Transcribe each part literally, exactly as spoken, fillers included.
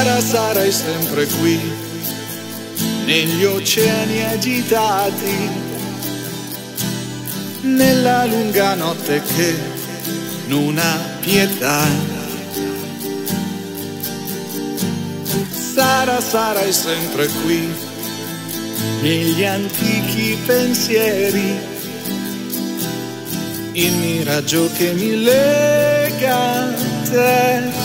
Sara, sarai sempre qui, negli oceani agitati, nella lunga notte che non ha pietà. Sara, sarai sempre qui, negli antichi pensieri, il miraggio che mi lega a te.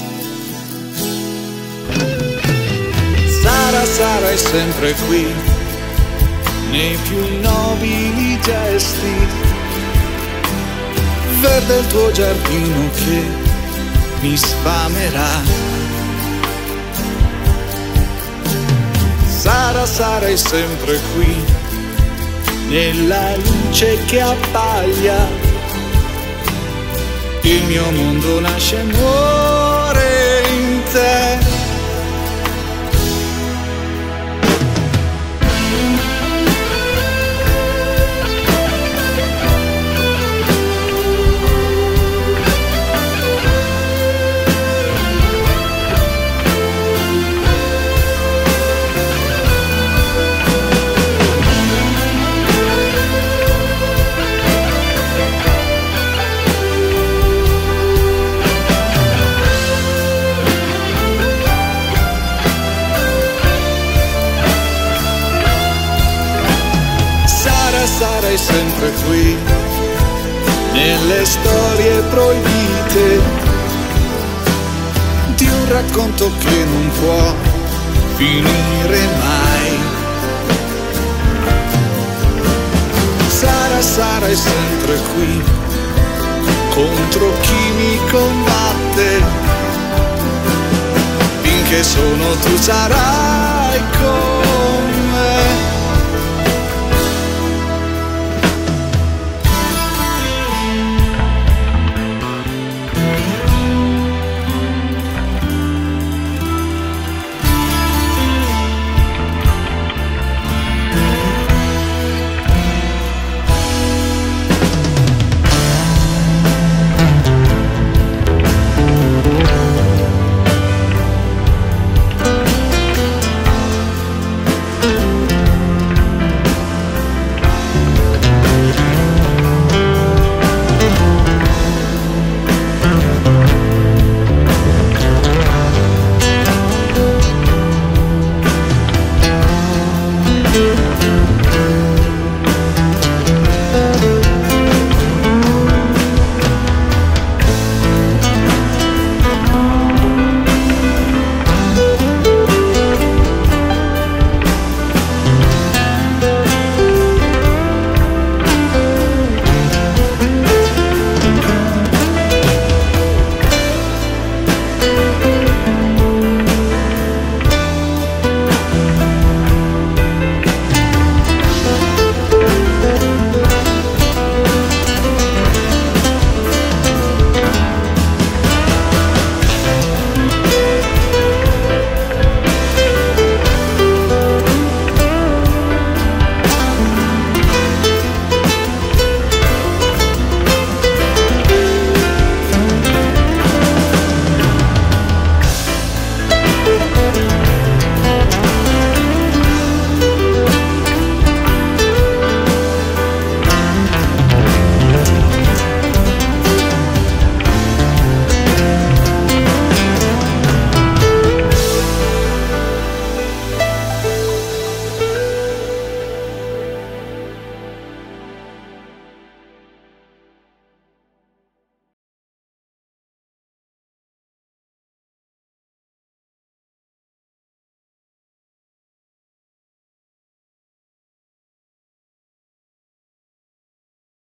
Sara, sarai sempre qui, nei più nobili gesti, verde il tuo giardino che mi sfamerà. Sara, sarai sempre qui, nella luce che appaglia, il mio mondo nasce e muore in te. Sarai sempre qui, nelle storie proibite di un racconto che non può finire mai. Sara, sarai sempre qui, contro chi mi combatte, finché sono tu sarai.